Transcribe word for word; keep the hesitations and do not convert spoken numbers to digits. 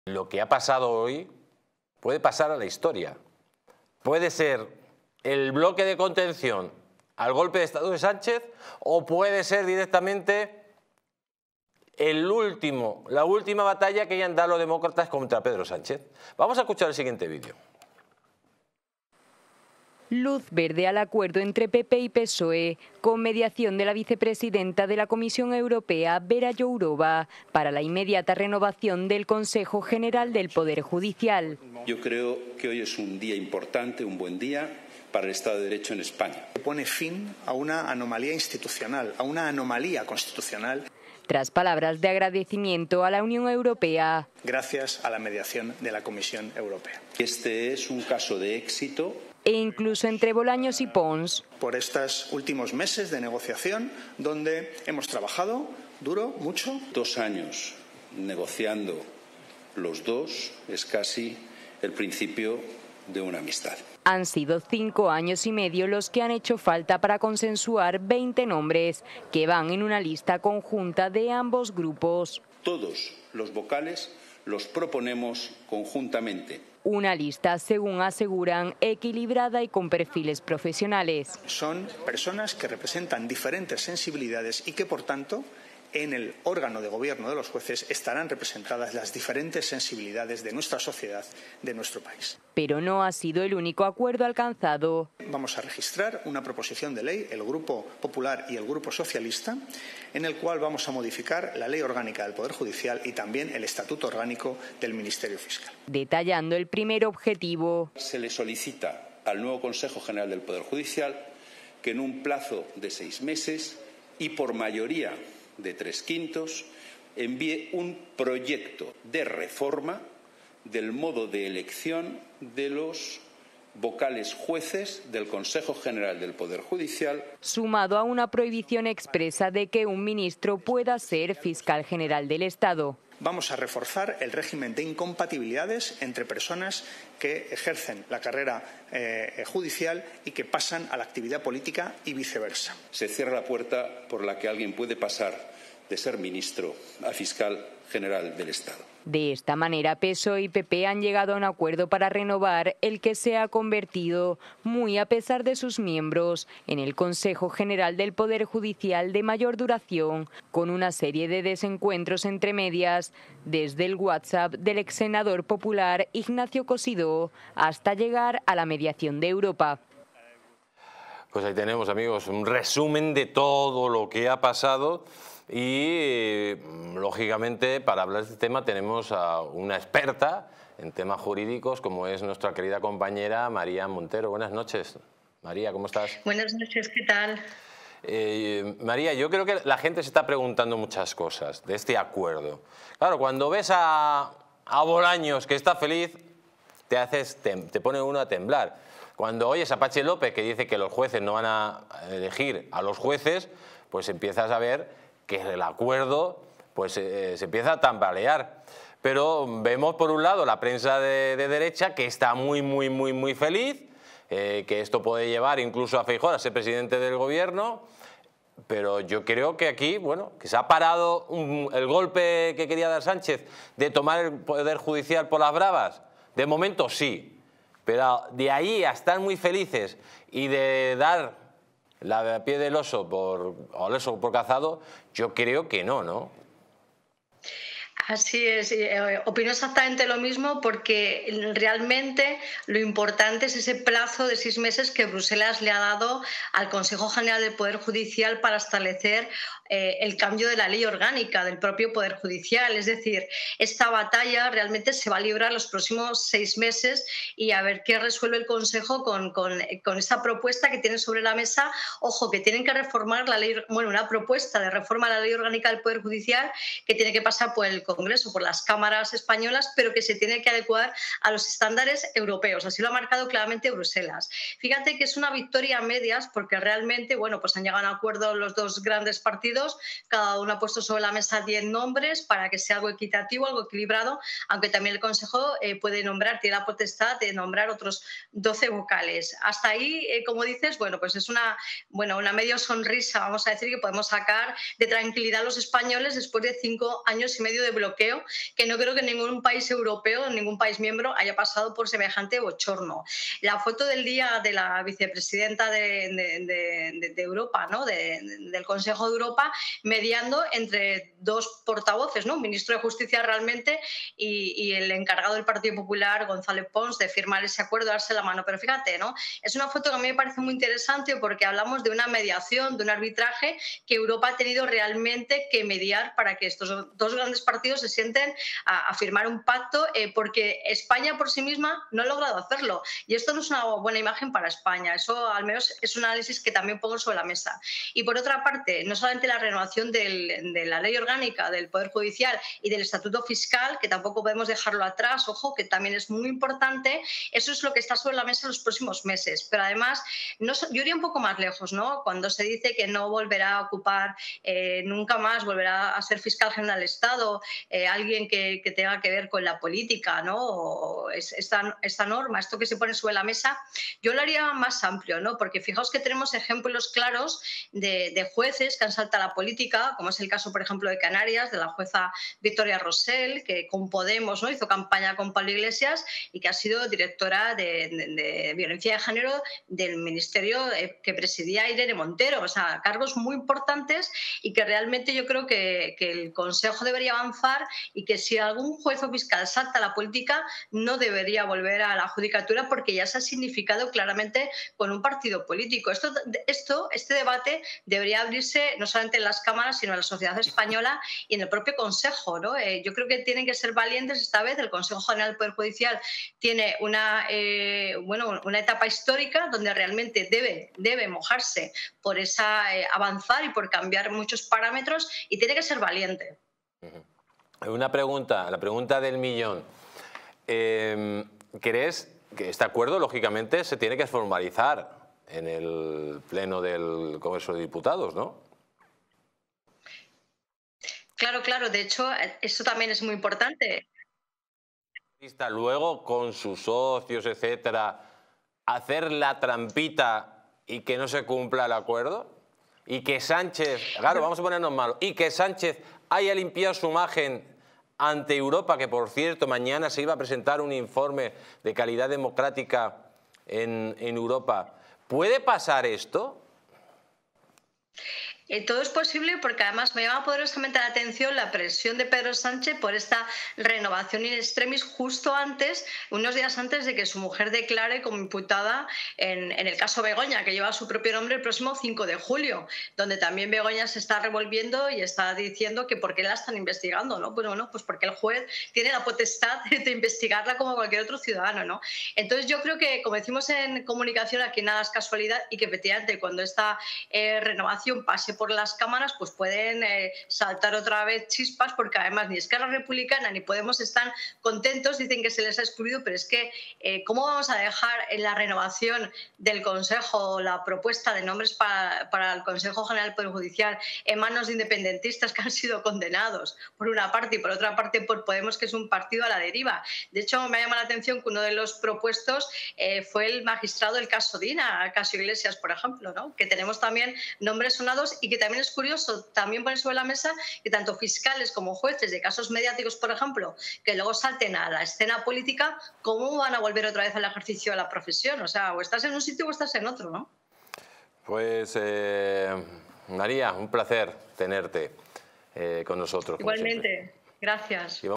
Lo que ha pasado hoy puede pasar a la historia. Puede ser el bloque de contención al golpe de Estado de Sánchez o puede ser directamente el último, la última batalla que hayan dado los demócratas contra Pedro Sánchez. Vamos a escuchar el siguiente vídeo. Luz verde al acuerdo entre P P y P S O E, con mediación de la vicepresidenta de la Comisión Europea, Vera Jourova, para la inmediata renovación del Consejo General del Poder Judicial. Yo creo que hoy es un día importante, un buen día para el Estado de Derecho en España. Pone fin a una anomalía institucional, a una anomalía constitucional. Tras palabras de agradecimiento a la Unión Europea. Gracias a la mediación de la Comisión Europea. Este es un caso de éxito. E incluso entre Bolaños y Pons. Por estos últimos meses de negociación, donde hemos trabajado duro, mucho. Dos años negociando los dos es casi el principio de una amistad. Han sido cinco años y medio los que han hecho falta para consensuar veinte nombres que van en una lista conjunta de ambos grupos. Todos los vocales los proponemos conjuntamente. Una lista, según aseguran, equilibrada y con perfiles profesionales. Son personas que representan diferentes sensibilidades y que, por tanto, en el órgano de gobierno de los jueces estarán representadas las diferentes sensibilidades de nuestra sociedad, de nuestro país. Pero no ha sido el único acuerdo alcanzado. Vamos a registrar una proposición de ley, el Grupo Popular y el Grupo Socialista, en el cual vamos a modificar la Ley Orgánica del Poder Judicial y también el Estatuto Orgánico del Ministerio Fiscal. Detallando el primer objetivo. Se le solicita al nuevo Consejo General del Poder Judicial que en un plazo de seis meses y por mayoría de tres quintos envíe un proyecto de reforma del modo de elección de los vocales jueces del Consejo General del Poder Judicial. Sumado a una prohibición expresa de que un ministro pueda ser fiscal general del Estado. Vamos a reforzar el régimen de incompatibilidades entre personas que ejercen la carrera eh, judicial y que pasan a la actividad política y viceversa. Se cierra la puerta por la que alguien puede pasar de ser ministro a fiscal general del Estado. De esta manera, P S O E y P P han llegado a un acuerdo para renovar el que se ha convertido, muy a pesar de sus miembros, en el Consejo General del Poder Judicial de mayor duración, con una serie de desencuentros entre medias, desde el WhatsApp del ex senador popular Ignacio Cosidó hasta llegar a la mediación de Europa. Pues ahí tenemos, amigos, un resumen de todo lo que ha pasado. Y, lógicamente, para hablar de este tema tenemos a una experta en temas jurídicos, como es nuestra querida compañera María Montero. Buenas noches. María, ¿cómo estás? Buenas noches, ¿qué tal? Eh, María, yo creo que la gente se está preguntando muchas cosas de este acuerdo. Claro, cuando ves a, a Bolaños que está feliz, te, haces, te, te pone uno a temblar. Cuando oyes a Patxi López que dice que los jueces no van a elegir a los jueces, pues empiezas a ver que el acuerdo pues, eh, se empieza a tambalear. Pero vemos por un lado la prensa de, de derecha que está muy, muy, muy, muy feliz, eh, que esto puede llevar incluso a Feijóo a ser presidente del gobierno, pero yo creo que aquí, bueno, que se ha parado un, el golpe que quería dar Sánchez de tomar el poder judicial por las bravas. De momento sí, pero de ahí a estar muy felices y de dar la pie del oso por, o el oso por cazado, yo creo que no, ¿no? Así es, eh, opino exactamente lo mismo porque realmente lo importante es ese plazo de seis meses que Bruselas le ha dado al Consejo General del Poder Judicial para establecer eh, el cambio de la ley orgánica del propio Poder Judicial. Es decir, esta batalla realmente se va a librar los próximos seis meses y a ver qué resuelve el Consejo con, con, con esta propuesta que tiene sobre la mesa. Ojo, que tienen que reformar la ley, bueno, una propuesta de reforma de la ley orgánica del Poder Judicial que tiene que pasar por el Congreso, por las cámaras españolas, pero que se tiene que adecuar a los estándares europeos. Así lo ha marcado claramente Bruselas. Fíjate que es una victoria a medias porque realmente, bueno, pues han llegado a un acuerdo los dos grandes partidos, cada uno ha puesto sobre la mesa diez nombres para que sea algo equitativo, algo equilibrado, aunque también el Consejo eh, puede nombrar, tiene la potestad de nombrar otros doce vocales. Hasta ahí, eh, como dices, bueno, pues es una, bueno, una medio sonrisa, vamos a decir, que podemos sacar de tranquilidad a los españoles después de cinco años y medio de de bloqueo que no creo que ningún país europeo, ningún país miembro haya pasado por semejante bochorno. La foto del día de la vicepresidenta de, de, de, de Europa, ¿no? de, del Consejo de Europa, mediando entre dos portavoces, ¿no? Un ministro de Justicia realmente y, y el encargado del Partido Popular, González Pons, de firmar ese acuerdo, darse la mano. Pero fíjate, ¿no? Es una foto que a mí me parece muy interesante porque hablamos de una mediación, de un arbitraje que Europa ha tenido realmente que mediar para que estos dos grandes partidos se sienten a, a firmar un pacto, eh, porque España por sí misma no ha logrado hacerlo. Y esto no es una buena imagen para España. Eso al menos es un análisis que también pongo sobre la mesa. Y por otra parte, no solamente la renovación del, de la ley orgánica del Poder Judicial y del Estatuto Fiscal, que tampoco podemos dejarlo atrás, ojo, que también es muy importante, eso es lo que está sobre la mesa en los próximos meses. Pero además, no, yo iría un poco más lejos, ¿no? Cuando se dice que no volverá a ocupar, eh, nunca más volverá a ser fiscal general del Estado, eh, alguien que, que tenga que ver con la política, ¿no? O esta, esta norma, esto que se pone sobre la mesa, yo lo haría más amplio, ¿no? Porque fijaos que tenemos ejemplos claros de, de jueces que han saltado a la política, como es el caso, por ejemplo, de Canarias, de la jueza Victoria Rosell, que con Podemos, ¿no? hizo campaña con Pablo Iglesias y que ha sido directora de, de, de violencia de género del ministerio que presidía Irene Montero. O sea, cargos muy importantes y que realmente yo creo que, que el Consejo debería avanzar y que si algún juez o fiscal salta a la política no debería volver a la judicatura porque ya se ha significado claramente con un partido político. Esto, esto, este debate debería abrirse no solamente en las cámaras sino en la sociedad española y en el propio Consejo, ¿no? Eh, yo creo que tienen que ser valientes esta vez. El Consejo General del Poder Judicial tiene una, eh, bueno, una etapa histórica donde realmente debe, debe mojarse por esa, eh, avanzar y por cambiar muchos parámetros y tiene que ser valiente. Una pregunta, la pregunta del millón. Eh, ¿Crees que este acuerdo, lógicamente, se tiene que formalizar en el Pleno del Congreso de Diputados, ¿no? Claro, claro. De hecho, eso también es muy importante. Luego, con sus socios, etcétera, hacer la trampita y que no se cumpla el acuerdo. Y que Sánchez, claro, vamos a ponernos malos, y que Sánchez haya limpiado su imagen ante Europa, que por cierto mañana se iba a presentar un informe de calidad democrática en, en Europa. ¿Puede pasar esto? Eh, todo es posible porque además me llama poderosamente la atención la presión de Pedro Sánchez por esta renovación in extremis justo antes, unos días antes de que su mujer declare como imputada en, en el caso Begoña, que lleva su propio nombre el próximo cinco de julio, donde también Begoña se está revolviendo y está diciendo que por qué la están investigando, ¿no? Pues bueno, pues porque el juez tiene la potestad de investigarla como cualquier otro ciudadano, ¿no? Entonces yo creo que, como decimos en comunicación, aquí nada es casualidad y que efectivamente cuando esta eh, renovación pase por las cámaras, pues pueden eh, saltar otra vez chispas, porque además ni Esquerra Republicana ni Podemos están contentos, dicen que se les ha excluido, pero es que eh, ¿cómo vamos a dejar en la renovación del Consejo la propuesta de nombres para, para el Consejo General del Poder Judicial en manos de independentistas que han sido condenados por una parte y por otra parte por Podemos, que es un partido a la deriva? De hecho, me llama la atención que uno de los propuestos eh, fue el magistrado del caso Dina, caso Iglesias, por ejemplo, ¿no? Que tenemos también nombres sonados y que también es curioso también poner sobre la mesa que tanto fiscales como jueces de casos mediáticos, por ejemplo, que luego salten a la escena política, ¿cómo van a volver otra vez al ejercicio de la profesión? O sea, o estás en un sitio o estás en otro, ¿no? Pues, eh, María, un placer tenerte eh, con nosotros. Igualmente, gracias.